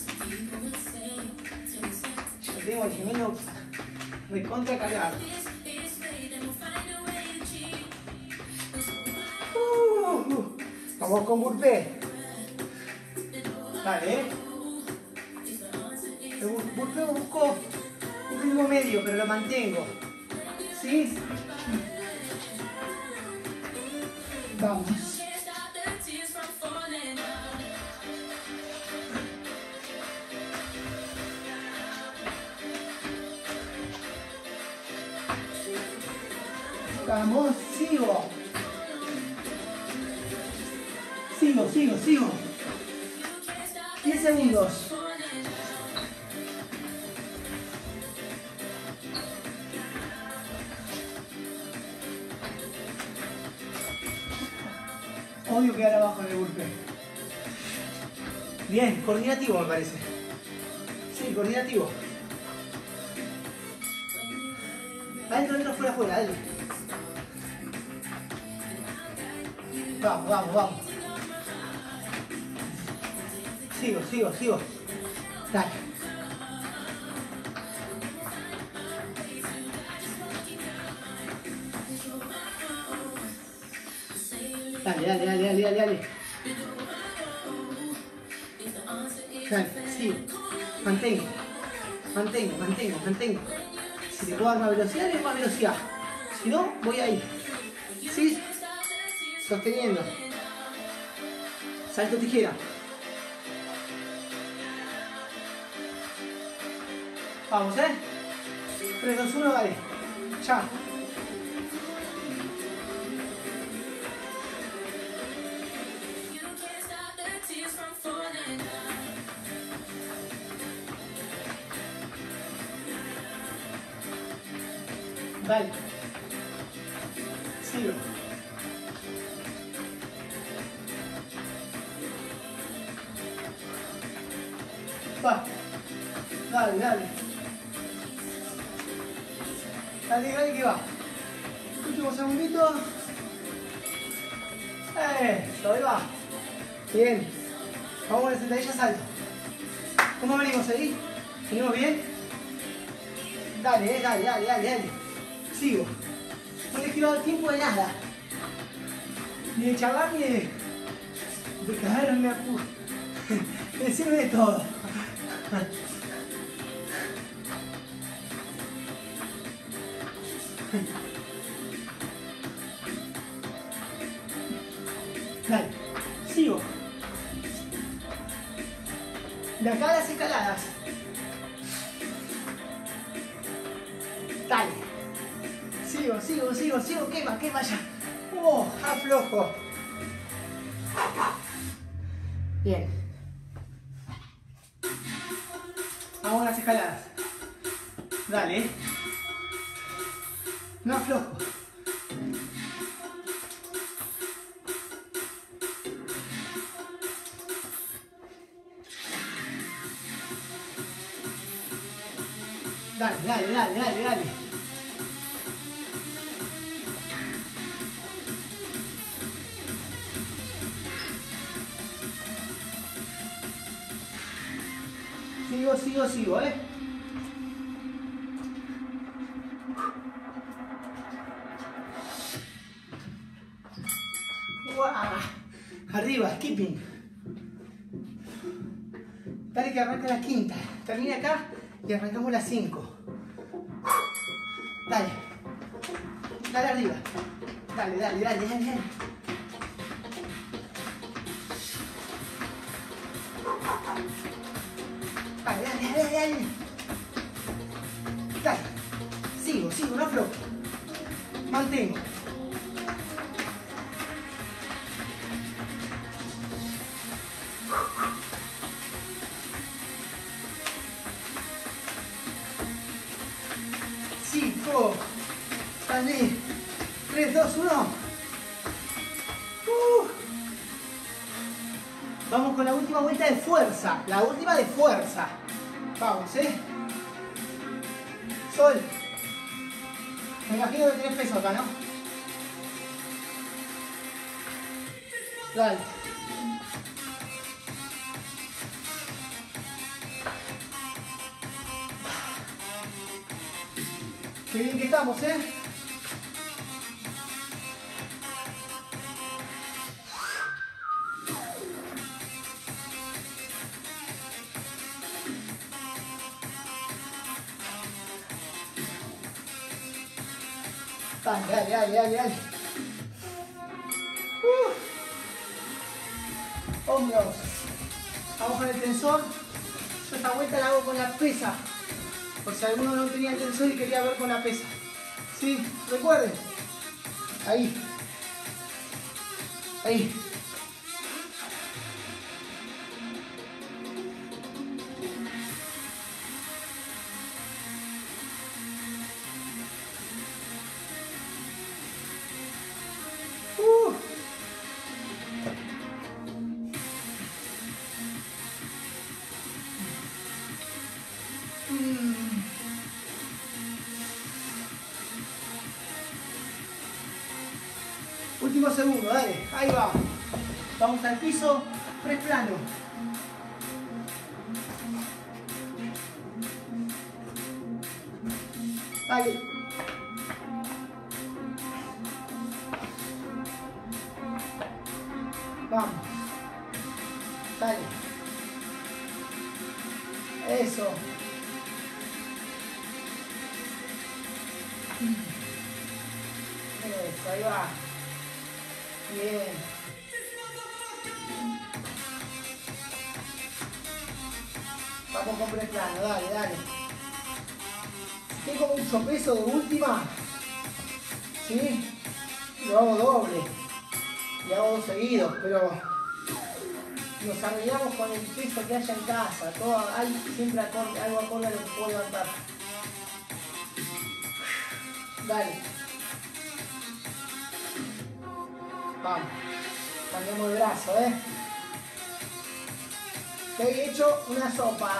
Yo tengo el gemelo recontra cargado. Vamos con burpee. Dale, El burpee busco un ritmo medio, pero lo mantengo. ¿Sí? Vamos. Vamos, sigo. Sigo. 10 segundos. Odio quedar abajo en el golpe. Bien, coordinativo me parece. Sí, coordinativo. Adentro, fuera, dale. Vamos. Sigo. Dale. Dale. Dale, sigo. Mantengo. Si le puedo dar más velocidad, le doy más velocidad. Si no, voy ahí. ¿Sí? Sosteniendo. Salto tijera. Vamos, 3, 2, 1, dale. Ya. Dale. Sigo. Va. Dale. Dale que va. Último segundito. Ahí va. Bien. Vamos a la sentadilla salto. ¿Cómo venimos ahí? ¿Venimos bien? Dale. Sigo. No les quiero dar tiempo de nada. Ni de charlar ni de caerme a pu. Me sirve de todo. Dale. Sigo. De acá a las escaladas. Dale. Sigo, sigo, sigo, sigo. Quema, quema ya. Aflojo. Bien. Vamos a las escaladas. Dale. No aflojo. Dale, dale, dale, dale, dale. Sigo, sigo, sigo, ¡Wow! Arriba, skipping. Dale que arranca la quinta. Termina acá y arrancamos la 5. Dale. Dale arriba. Dale, dale, dale, dale, dale. Dale, dale, dale, dale. Dale. Sigo, sigo, no aflojo. Mantengo. Dale. 3, 2, 1. Vamos con la última vuelta de fuerza. La última de fuerza. Vamos, Sol. Me imagino que tenés peso acá, ¿no? Dale. Qué bien que estamos, Dale, dale, dale, dale, dale. Hombros. Vamos con el tensor. Yo esta vuelta la hago con la pesa. Por si alguno no tenía el tensor y quería ver con la pesa. ¿Sí? Recuerden. Ahí. Ahí. Último segundo, dale, ahí va. Vamos al piso, press plano. Dale. Vamos. Dale. Eso. Eso, ahí va. Bien. Vamos con press plano, dale, dale. Tengo mucho peso de última, ¿sí? Lo hago doble y hago 2 seguidos, pero nos arreglamos con el peso que haya en casa. Todo, hay siempre algo acorde a lo que puedo levantar. Dale. Vamos. Cambiamos de brazo, Te he hecho una sopa.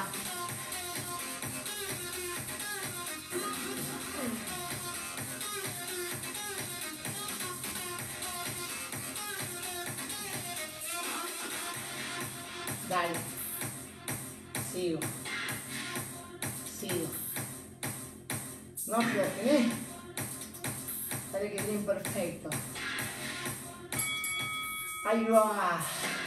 Dale. Sigo. Sigo. No aflojen, Dale que bien perfecto. Ahí va.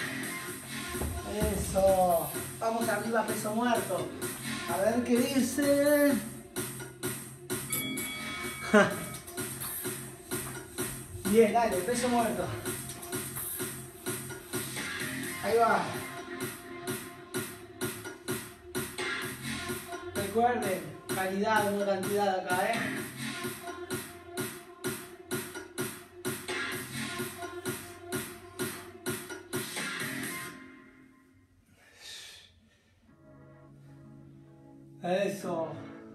Eso. Vamos arriba, peso muerto. A ver qué dice. Bien, dale, peso muerto. Ahí va. Recuerden, calidad, no cantidad acá, Eso.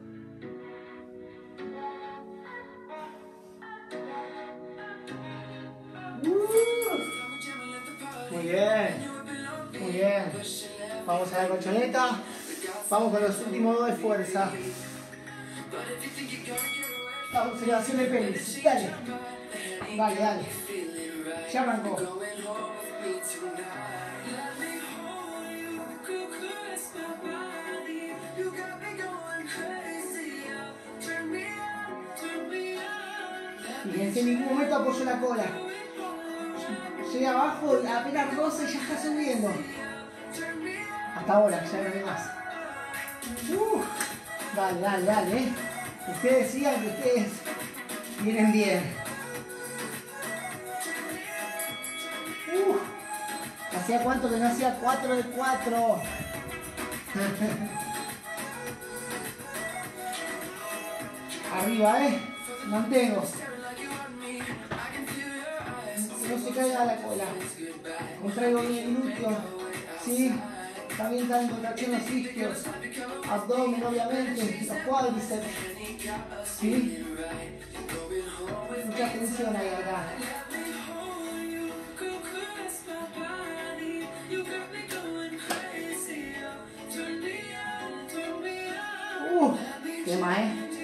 Muy bien. Muy bien. Vamos a la colchoneta. Vamos con los últimos dos de fuerza. Vamos, elevación de pelvis. Dale. Vale, dale. Ya arrancó. Fíjense, en ningún momento apoyo la cola. Llegué abajo, apenas roza y ya está subiendo. Hasta ahora, ya no hay más. Dale, dale, dale. Ustedes sigan que ustedes vienen bien. ¿Hacía cuánto que no hacía 4 de 4? Arriba, mantengo. No se caiga la cola. Contraigo bien el glúteo. ¿Sí? También están en contracción los isquios. Abdomen, obviamente. Los cuádriceps. ¿Sí? Mucha tensión ahí acá. Tema,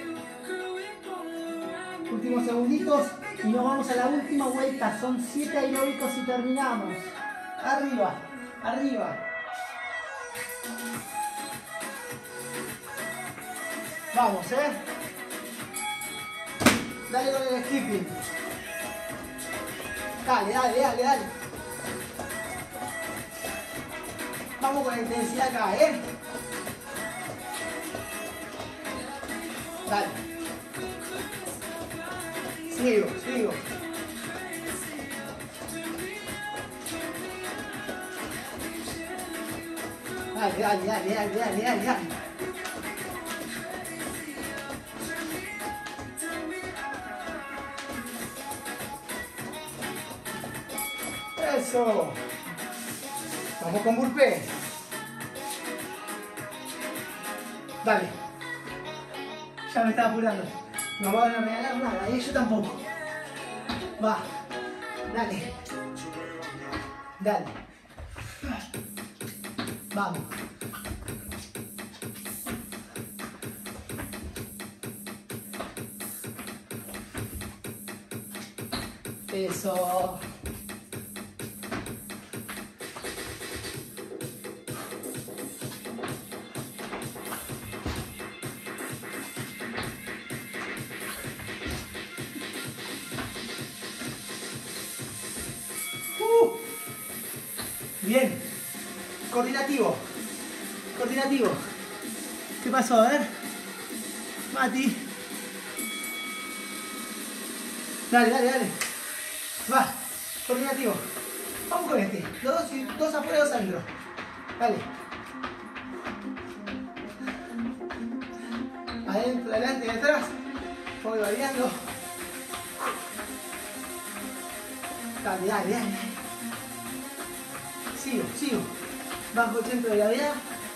Últimos segunditos y nos vamos a la última vuelta. Son 7 aeróbicos y terminamos. Arriba, arriba. Vamos, Dale con el skipping. Dale, dale, dale, dale. Vamos con la intensidad acá, Dale. Sigo, sigo. Dale, dale, dale, dale, dale, dale, dale. Eso. Vamos con burpee. Dale. Ya me estaba apurando. No van a regalar nada, y yo tampoco. Va. Dale. Dale. Vamos. Eso. Bien. Coordinativo. Coordinativo. ¿Qué pasó? A ver. Mati. Dale, dale, dale. Va. Coordinativo. Vamos con este. Los dos afuera, dos adentro. Dale. Adentro, adelante y atrás. Voy variando. Dale, dale, dale. Sigo, sigo. Bajo el centro de gravedad.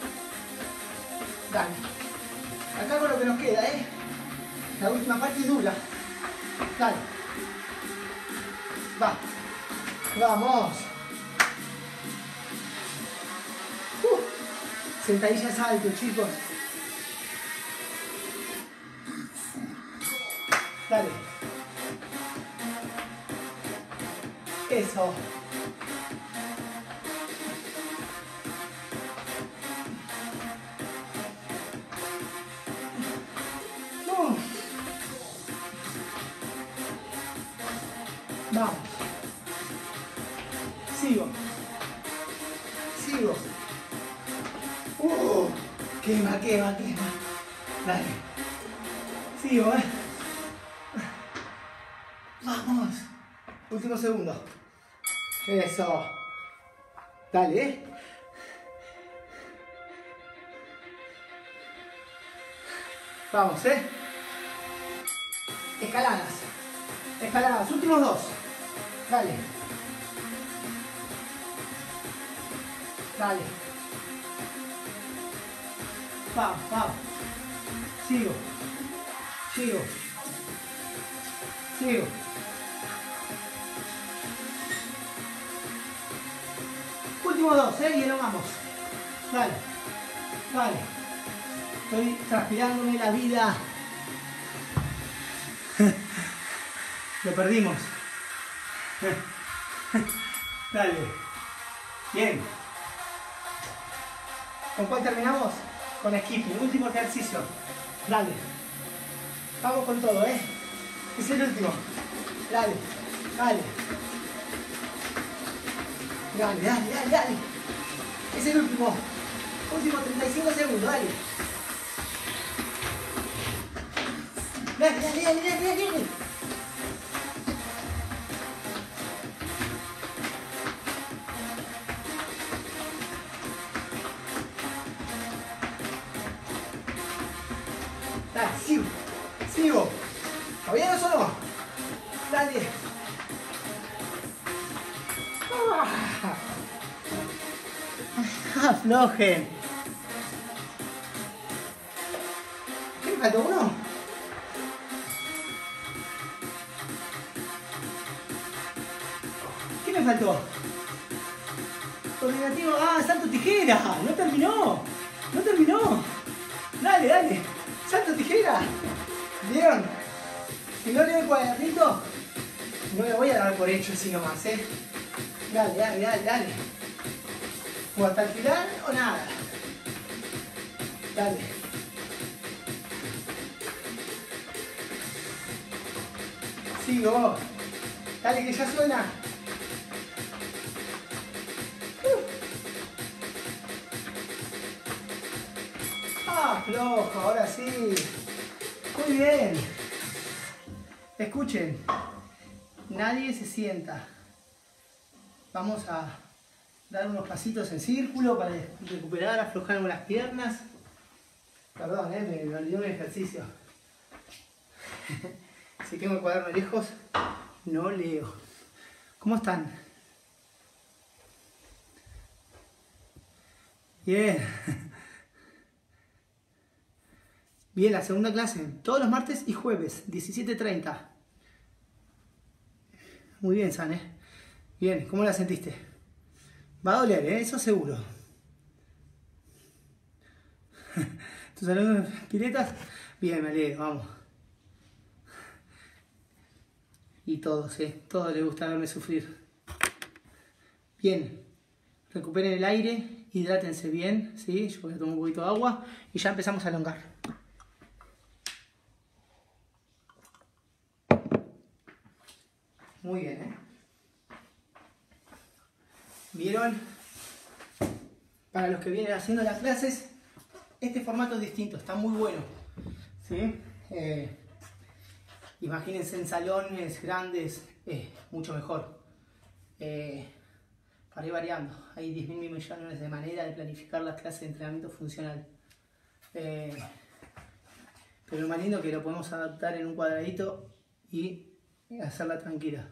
Dale. Acá con lo que nos queda, La última parte es dura. Dale. Va. Vamos. Sentadillas alto, chicos. Dale. Eso. Vamos. Sigo. Sigo. Quema, quema, quema. Dale. Sigo, Vamos. Último segundo. Eso. Dale, Vamos, Escaladas. Escaladas. Últimos 2. Dale. Dale. Vamos, vamos. Sigo. Sigo. Sigo. Últimos 2, y elongamos. Dale. Dale. Estoy transpirándome la vida. Lo perdimos. Dale. Bien. ¿Con cuál terminamos? Con skipping. Último ejercicio. Dale. Vamos con todo, Es el último. Dale. Dale. Dale, dale, dale, dale. Es el último. Último 35 segundos, dale. Dale, dale, dale, dale, dale. Dale, sigo. Sigo. ¿Todavía no sonó? Dale. Aflojen. ¿Qué me faltó uno? ¿Qué me faltó? Coordinativo. Ah, salto tijera. No terminó. No terminó. Dale, dale. Salto tijera. ¿Vieron? Si no leo el cuadernito, no me voy a dar por hecho así nomás, Dale, dale, dale, dale. O hasta el final o nada. Dale. Sigo. Dale que ya suena. Flojo, ahora sí. Muy bien. Escuchen. Nadie se sienta. Vamos a dar unos pasitos en círculo para recuperar, aflojar las piernas. Perdón, me olvidé un ejercicio. Si tengo el cuaderno lejos, no leo. ¿Cómo están? Bien. Bien, la segunda clase, todos los martes y jueves, 17:30. Muy bien, San, Bien, ¿cómo la sentiste? Va a doler, eso seguro. ¿Tus alumnos piletas? Bien, me alegro, vamos. Y todos, todos les gusta verme sufrir. Bien, recuperen el aire, hidrátense bien, ¿sí? Yo voy a tomar un poquito de agua y ya empezamos a elongar. Muy bien, ¿Vieron? Para los que vienen haciendo las clases, este formato es distinto, está muy bueno, ¿sí? Imagínense en salones grandes, mucho mejor. Para ir variando, hay 10.000 millones de maneras de planificar las clases de entrenamiento funcional. Pero lo más lindo es que lo podemos adaptar en un cuadradito y hacerla tranquila.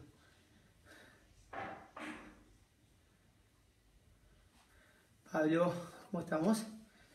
Pablo, ¿cómo estamos?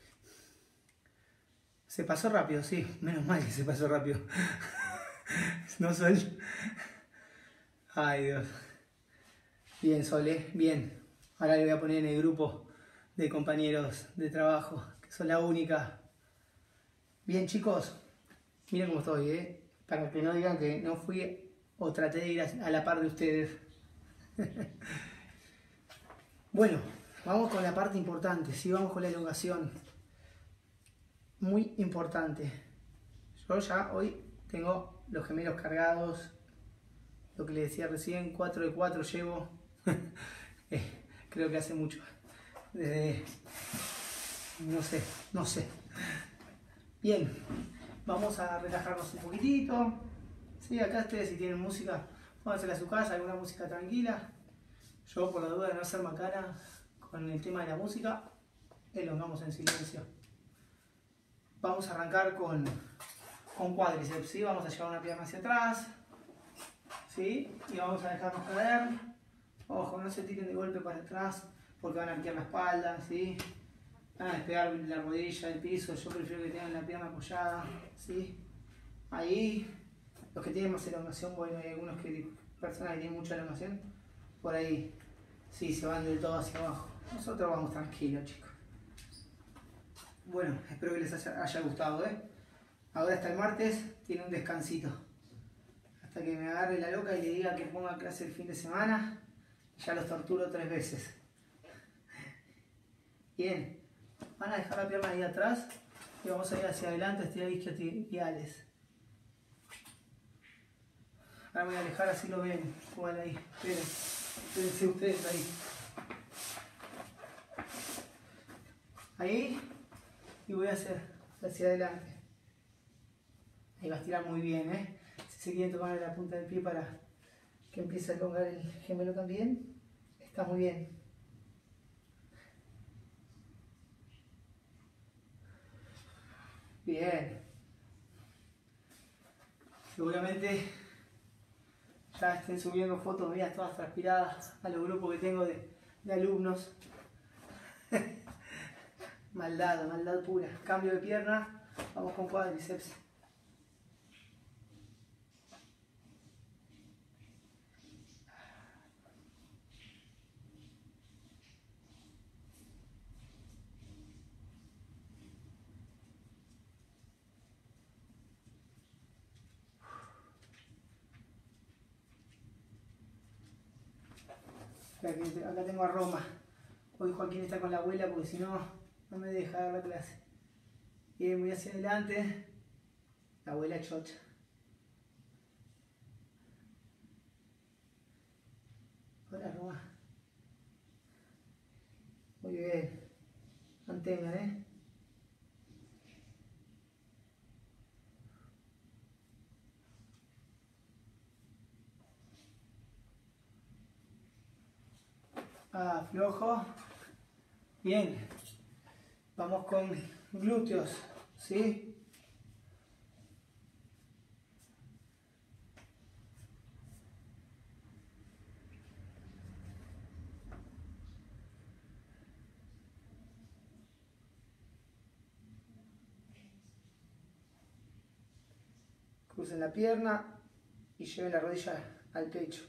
Se pasó rápido, sí, menos mal que se pasó rápido. No, Sol. Ay, Dios. Bien, Sol, bien. Ahora le voy a poner en el grupo de compañeros de trabajo, que son la única. Bien, chicos, miren cómo estoy, para que no digan que no fui o traté de ir a la par de ustedes. Bueno, vamos con la parte importante, sí, vamos con la elongación. Muy importante. Yo ya hoy tengo los gemelos cargados, lo que les decía recién, 4 de 4 llevo. Creo que hace mucho. Desde... No sé. Bien, vamos a relajarnos un poquitito. Sí, acá ustedes si tienen música, póngansela a su casa, alguna música tranquila. Yo por la duda de no hacer macana, con el tema de la música, elongamos en silencio. Vamos a arrancar con cuádriceps, ¿sí? Vamos a llevar una pierna hacia atrás, ¿sí? Y vamos a dejarnos caer. Ojo, no se tiren de golpe para atrás porque van a arquear la espalda, ¿sí? Van a despegar la rodilla del piso. Yo prefiero que tengan la pierna apoyada, ¿sí? Ahí, los que tienen más elongación, bueno, hay algunos personas que tienen mucha elongación, por ahí, sí, se van del todo hacia abajo. Nosotros vamos tranquilos, chicos. Bueno, espero que les haya gustado, ¿eh? Ahora hasta el martes tiene un descansito. Hasta que me agarre la loca y le diga que ponga clase el fin de semana, y ya los torturo 3 veces. Bien, van a dejar la pierna ahí atrás y vamos a ir hacia adelante, estirar isquiotibiales. Ahora me voy a alejar, así lo ven. Igual ahí, espérense ustedes ahí. Ahí, y voy a hacer hacia adelante. Ahí va a estirar muy bien, ¿eh? Si se quieren tomar la punta del pie para que empiece a elongar el gemelo también, está muy bien. Bien. Seguramente ya estén subiendo fotos mías todas transpiradas a los grupos que tengo de alumnos. Maldad, maldad pura. Cambio de pierna, vamos con cuádriceps. Acá tengo a Roma. Hoy Joaquín está con la abuela porque si no, no me deja dar la clase. Bien, voy hacia adelante. La abuela chocha. Hola Roma. Muy bien. Mantengan, ¿eh? Flojo. Bien. Vamos con glúteos, ¿sí? Crucen la pierna y lleven la rodilla al pecho.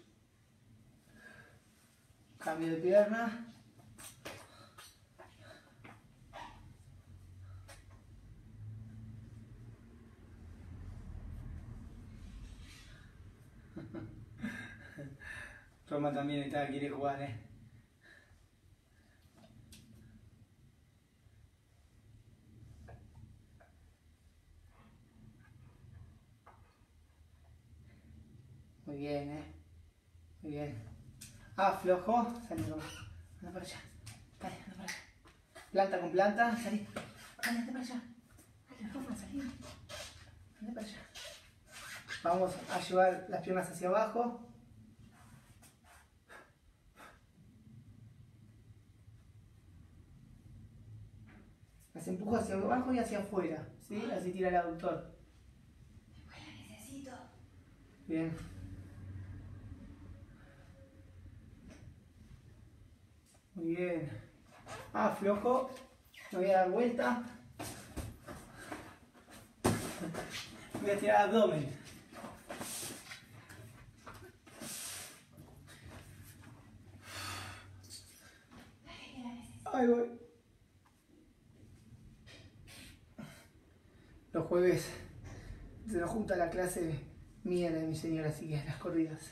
Cambio de pierna. Roma también quiere jugar, ¿eh? Muy bien, ¿eh? Muy bien. Flojo. Salí, Roma. Anda para allá. Dale, anda para allá. Planta con planta. Salí. Dale, anda para allá. Dale, Roma, salí. Anda para allá. Vamos a llevar las piernas hacia abajo. Las empujo hacia abajo y hacia afuera, ¿sí? Así tira el aductor. La necesito. Bien. Muy bien. Flojo. Me voy a dar vuelta. Voy a tirar abdomen. Ahí voy. Los jueves se nos junta la clase mía, la de mi señora, así que las corridas.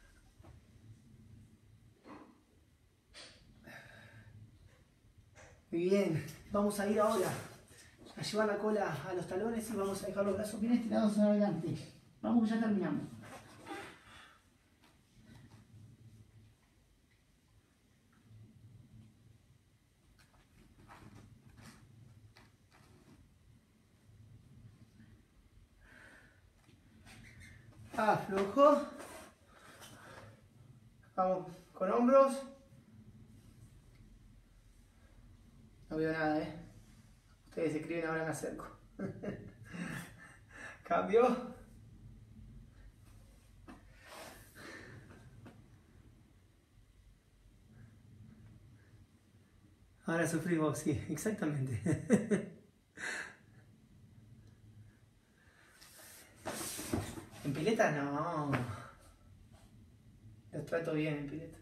Muy bien, vamos a ir ahora a llevar la cola a los talones y vamos a dejar los brazos bien estirados adelante. Vamos, que ya terminamos. Aflojo. Vamos con hombros. No veo nada, ¿eh? Ustedes escriben, ahora me acerco. Cambio. Ahora sufrí vos, sí, exactamente. ¿En pileta? No. Los trato bien en pileta.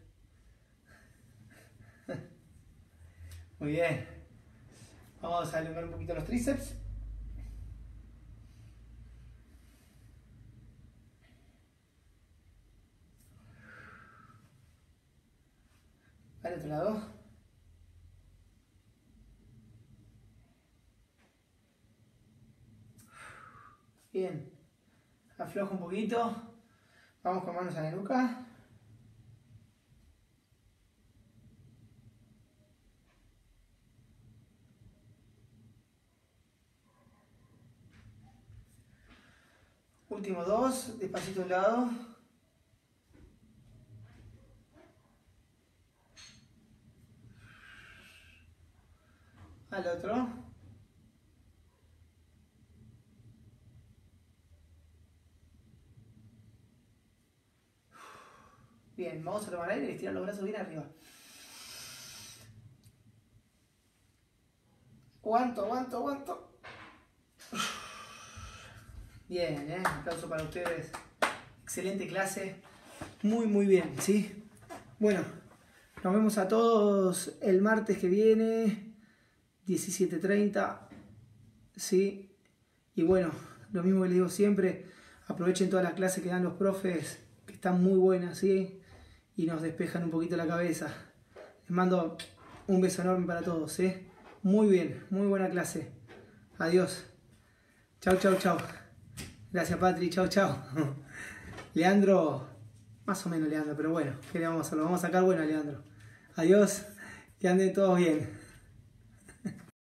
Muy bien. Vamos a elongar un poquito los tríceps. Al otro lado. Bien. Afloja un poquito. Vamos con manos a la nuca. Último dos, despacito a un lado. Al otro. Bien, vamos a tomar aire y estirar los brazos bien arriba. Aguanto, aguanto, aguanto. Bien, un aplauso para ustedes. Excelente clase. Muy, muy bien, ¿sí? Bueno, nos vemos a todos el martes que viene, 17:30, ¿sí? Y bueno, lo mismo que les digo siempre, aprovechen todas las clases que dan los profes, que están muy buenas, ¿sí? Y nos despejan un poquito la cabeza. Les mando un beso enorme para todos, ¿sí? Muy bien, muy buena clase. Adiós. Chau, chau, chau. Gracias, Patri. Chau, chau. Leandro, más o menos Leandro, pero bueno, ¿qué le vamos a hacer? Lo vamos a sacar bueno, Leandro. Adiós, que anden todos bien.